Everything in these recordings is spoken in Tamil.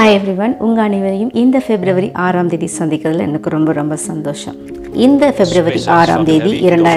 Hi everyone, உங்க அனைவரையும் இந்த பிப்ரவரி 6ஆம் தேதி சந்திக்கிறதுல எனக்கு ரொம்ப சந்தோஷம். இந்த பிப்ரவரி 6ஆம் தேதி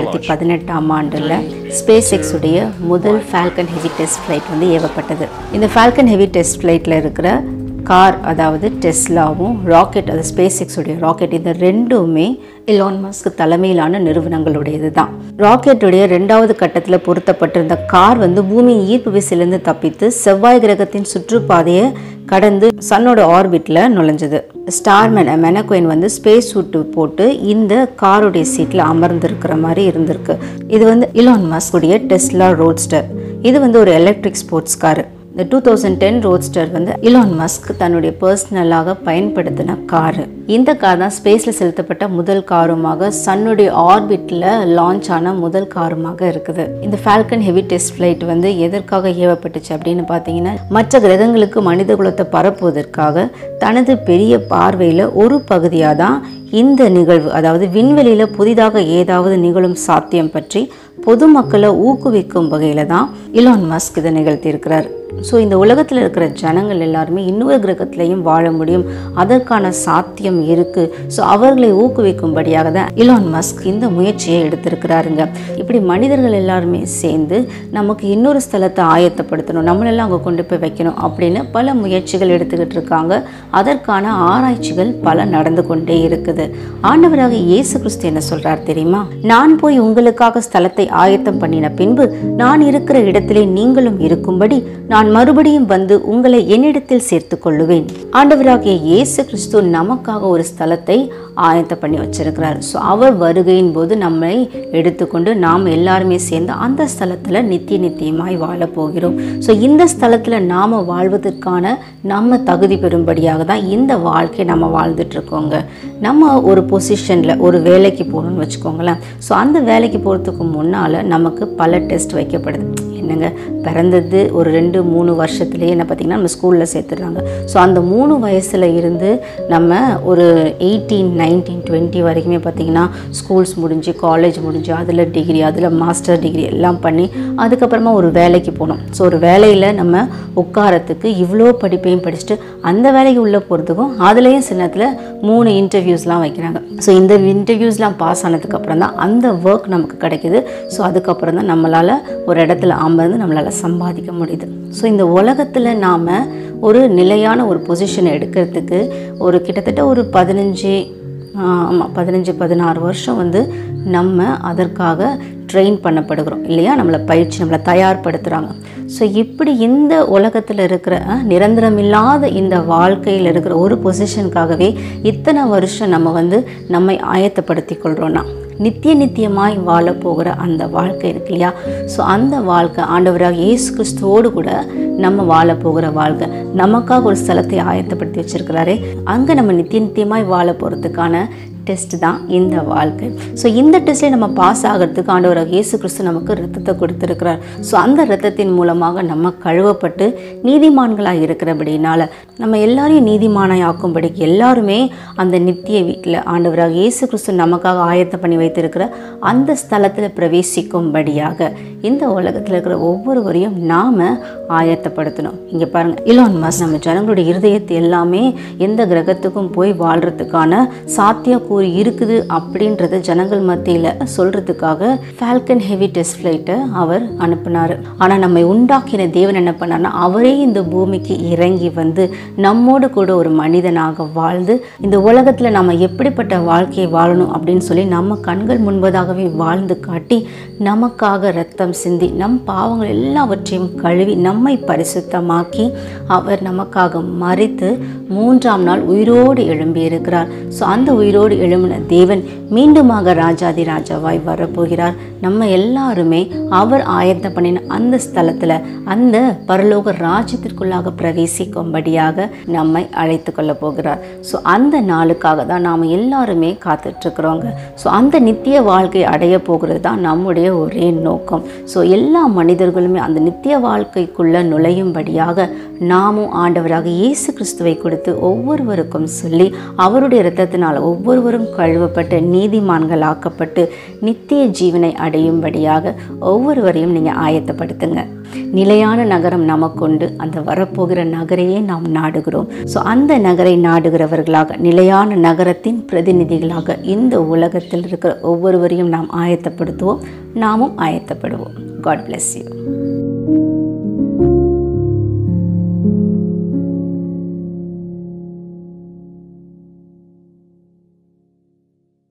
2018ஆம் ஆண்டுல SpaceX உடைய முதல் Falcon Heavy Test Flight வந்து ஏவப்பட்டது. இந்த Falcon Heavy Test Flightல இருக்கிற கார் அதாவது டெஸ்லாவும் ராக்கெட் அது SpaceX உடைய ராக்கெட் இந்த ரெண்டுமே எலான் மஸ்க் தலைமையிலான நிறுவனங்களுடையது தான். ராக்கெட்டுடைய 2வது கட்டத்தில் பொருத்தப்பட்டிருந்த கார் வந்து பூமியின் ஈர்ப்பு விசையிலிருந்து தப்பித்து செவ்வாய் கிரகத்தின் சுற்றுப்பாதையை கடந்து சன்னோட ஆர்பிட்ல நுழைஞ்சது. ஸ்டார்மேன் மெனக்வைன் வந்து ஸ்பேஸ் சூட் போட்டு இந்த காருடைய சீட்ல அமர்ந்திருக்கிற மாதிரி இருந்திருக்கு. இது வந்து எலான் மஸ்க் உடைய டெஸ்லா ரோட்ஸ்டர். இது வந்து ஒரு எலக்ட்ரிக் ஸ்போர்ட்ஸ் கார். இந்த 2010 ரோட்ஸ்டர் வந்து எலான் மஸ்க் தன்னுடைய பர்சனலாக பயன்படுத்தின காரு. இந்த கார் தான் ஸ்பேஸில் செலுத்தப்பட்ட முதல் காருமாக சன்னுடைய ஆர்பிட்டில் லான்ச் ஆன முதல் காருமாக இருக்குது. இந்த ஃபால்கன் ஹெவி டெஸ்ட் ஃப்ளைட் வந்து எதற்காக ஏவப்பட்டுச்சு அப்படின்னு பார்த்தீங்கன்னா, மற்ற கிரகங்களுக்கு மனித குலத்தை பரப்புவதற்காக தனது பெரிய பார்வையில் ஒரு பகுதியாக தான் இந்த நிகழ்வு, அதாவது விண்வெளியில் புதிதாக ஏதாவது நிகழும் சாத்தியம் பற்றி பொதுமக்களை ஊக்குவிக்கும் வகையில் தான் எலான் மஸ்க் இதை நிகழ்த்தியிருக்கிறார். ஸோ இந்த உலகத்தில் இருக்கிற ஜனங்கள் எல்லாருமே இன்னொரு கிரகத்திலையும் வாழ முடியும், அதற்கான சாத்தியம் இருக்குது. ஸோ அவர்களை ஊக்குவிக்கும்படியாக தான் எலான் மஸ்க் இந்த முயற்சியை எடுத்திருக்கிறாருங்க. இப்படி மனிதர்கள் எல்லாருமே சேர்ந்து நமக்கு இன்னொரு ஸ்தலத்தை ஆயத்தப்படுத்தணும், நம்மளெல்லாம் அங்கே கொண்டு போய் வைக்கணும் அப்படின்னு பல முயற்சிகள் எடுத்துக்கிட்டு இருக்காங்க. அதற்கான ஆராய்ச்சிகள் பல நடந்து கொண்டே இருக்குது. ஆண்டவராக இயேசு கிறிஸ்து என்ன சொல்றார் தெரியுமா? நான் போய் உங்களுக்காக ஸ்தலத்தை ஆயத்தம் பண்ணின பின்பு நான் இருக்கிற இடத்திலே நீங்களும் இருக்கும்படி நான் மறுபடியும் வந்து உங்களை என்னிடத்தில் சேர்த்து கொள்ளுவேன். ஆண்டவராகிய இயேசு கிறிஸ்து நமக்காக ஒரு ஸ்தலத்தை ஆயத்தம் பண்ணி வச்சிருக்கிறார். ஸோ அவர் வருகையின் போது நம்மை எடுத்துக்கொண்டு நாம் எல்லாருமே சேர்ந்து அந்த ஸ்தலத்தில் நித்தியமாய் வாழ போகிறோம். ஸோ இந்த ஸ்தலத்தில் நாம் வாழ்வதற்கான நம்ம தகுதி பெறும்படியாக தான் இந்த வாழ்க்கையை நம்ம வாழ்ந்துட்டு இருக்கோங்க. நம்ம ஒரு பொசிஷனில் ஒரு வேலைக்கு போகணும்னு வச்சுக்கோங்களேன். ஸோ அந்த வேலைக்கு போகிறதுக்கு முன்னால் நமக்கு பல டெஸ்ட் வைக்கப்படுது. என்னங்க, பிறந்தது ஒரு 2-3 வருஷத்துலேயே என்ன பார்த்திங்கன்னா நம்ம ஸ்கூலில் சேர்த்துடுறாங்க. ஸோ அந்த 3 வயசில் இருந்து நம்ம ஒரு 18, 19, 20 வரைக்குமே பார்த்திங்கன்னா ஸ்கூல்ஸ் முடிஞ்சு காலேஜ் முடிஞ்சு அதில் டிகிரி அதில் மாஸ்டர் டிகிரி எல்லாம் பண்ணி அதுக்கப்புறமா ஒரு வேலைக்கு போகணும். ஸோ ஒரு வேலையில் நம்ம உட்காரத்துக்கு இவ்வளோ படிப்பையும் படிச்சுட்டு அந்த வேலைக்கு உள்ளே போகிறதுக்கும் அதுலேயும் சில நேரத்தில் 3 இன்டர்வியூஸ்லாம் வைக்கிறாங்க. ஸோ இந்த இன்டர்வியூஸ்லாம் பாஸ் ஆனதுக்கப்புறம் தான் அந்த ஒர்க் நமக்கு கிடைக்கிது. ஸோ அதுக்கப்புறம் தான் நம்மளால் ஒரு இடத்துல அமர்ந்து நம்மளால் சம்பாதிக்க முடியுது. ஸோ இந்த உலகத்தில் நாம் ஒரு நிலையான ஒரு பொசிஷனை எடுக்கிறதுக்கு ஒரு கிட்டத்தட்ட ஒரு 15-16 வருஷம் வந்து நம்ம அதற்காக ட்ரெயின் பண்ணப்படுகிறோம் இல்லையா? நம்மளை தயார்படுத்துகிறாங்க. ஸோ இப்படி இந்த உலகத்தில் இருக்கிற நிரந்தரமில்லாத இந்த வாழ்க்கையில் இருக்கிற ஒரு பொசிஷனுக்காகவே இத்தனை வருஷம் நம்ம வந்து நம்மை ஆயத்தப்படுத்தி கொள்கிறோன்னா நித்தியமாய் வாழ போகிற அந்த வாழ்க்கை இருக்கு இல்லையா? ஸோ அந்த வாழ்க்கை ஆண்டவராக இயேசு கிறிஸ்துவோடு கூட நம்ம வாழ போகிற வாழ்க்கை, நமக்காக ஒரு ஸ்தலத்தை ஆயத்தப்படுத்தி வச்சிருக்கிறாரே, அங்கே நம்ம நித்தியமாய் வாழ போகிறதுக்கான டெஸ்ட் தான் இந்த வாழ்க்கை. ஸோ இந்த டெஸ்ட்டில் நம்ம பாஸ் ஆகிறதுக்கு ஆண்டவராக இயேசு கிறிஸ்து நமக்கு இரத்தத்தை கொடுத்துருக்கிறார். ஸோ அந்த இரத்தத்தின் மூலமாக நம்ம கழுவப்பட்டு நீதிமான்களாக இருக்கிறபடினால நம்ம எல்லாரையும் நீதிமானாய் ஆக்கும்படிக்கு எல்லாருமே அந்த நித்திய வீட்டில் ஆண்டவராக இயேசு கிறிஸ்து நமக்காக ஆயத்தம் பண்ணி வைத்திருக்கிற அந்த ஸ்தலத்தில் பிரவேசிக்கும்படியாக இந்த உலகத்தில் இருக்கிற ஒவ்வொருவரையும் நாம் ஆயத்தப்படுத்தணும். இங்கே பாருங்கள், எலான் மஸ்க் நம்ம ஜனங்களுடைய இருதயத்தை எல்லாமே எந்த கிரகத்துக்கும் போய் வாழ்கிறதுக்கான சாத்தியக்கூறு இருக்குது அப்படின்றத ஜனங்கள் மத்தியில் சொல்கிறதுக்காக ஃபால்கன் ஹெவி டெஸ்ட் ஃப்ளைட்டை அவர் அனுப்பினார். ஆனால் நம்மை உண்டாக்கின தேவன் என்ன பண்ணார்னா, அவரே இந்த பூமிக்கு இறங்கி வந்து நம்மோடு கூட ஒரு மனிதனாக வாழ்ந்து இந்த உலகத்தில் நம்ம எப்படிப்பட்ட வாழ்க்கையை வாழணும் அப்படின்னு சொல்லி நம்ம கண்கள் முன்பதாகவே வாழ்ந்து காட்டி நமக்காக இரத்தம் சிந்தி நம் பாவங்கள் எல்லாவற்றையும் கழுவி நம்மை பரிசுத்தமாக்கி அவர் நமக்காக மரித்து 3ஆம் நாள் உயிரோடு எழும்பியிருக்கிறார். ஸோ அந்த உயிரோடு எழும்பின தேவன் மீண்டுமாக ராஜாதி ராஜாவாய் வரப்போகிறார். நம்ம எல்லாருமே அவர் ஆயத்தம் பண்ணின அந்த ஸ்தலத்தில் அந்த பரலோக ராஜ்யத்திற்குள்ளாக பிரவேசிக்கும்படியாக நம்மை அழைத்து கொள்ள போகிறார். ஸோ அந்த நாளுக்காக தான் நாம் எல்லாருமே காத்துட்ருக்குறோங்க. ஸோ அந்த நித்திய வாழ்க்கை அடைய போகிறது தான் நம்முடைய ஒரே நோக்கம். ஸோ எல்லா மனிதர்களுமே அந்த நித்திய வாழ்க்கைக்குள்ளே நுழையும்படியாக நாமும் ஆண்டவராக இயேசு கிறிஸ்துவை கொடுத்து ஒவ்வொருவருக்கும் சொல்லி அவருடைய இரத்தத்தினால் ஒவ்வொருவரும் கழுவப்பட்டு நீதிமான்கள் ஆக்கப்பட்டு நித்திய ஜீவனை அடையும்படியாக ஒவ்வொருவரையும் நீங்கள் ஆயத்தப்படுத்துங்க. நிலையான நகரம் நமக்குண்டு, அந்த வரப்போகிற நகரையே நாம் நாடுகிறோம். ஸோ அந்த நகரை நாடுகிறவர்களாக, நிலையான நகரத்தின் பிரதிநிதிகளாக இந்த உலகத்தில் இருக்கிற ஒவ்வொருவரையும் நாம் ஆயத்தப்படுத்துவோம். நாமும் ஆயத்தப்படுவோம். God bless you.